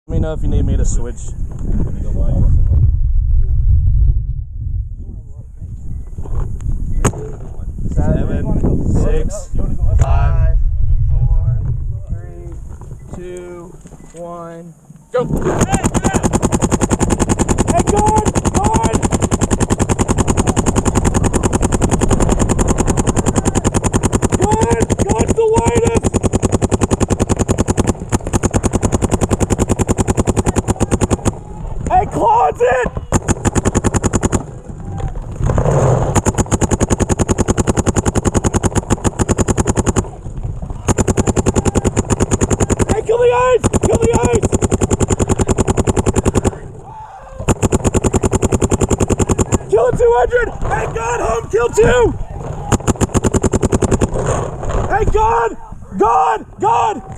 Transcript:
Let me know if you need me to switch. 7, 6, 5, 4, 3, 2, 1, go! Hey, guard! Guard! Guard's the widest! Hey, closet! Hey, kill the ice! Kill the ice! Kill the 200! Hey, God, home, kill 2! Hey, God! God! God!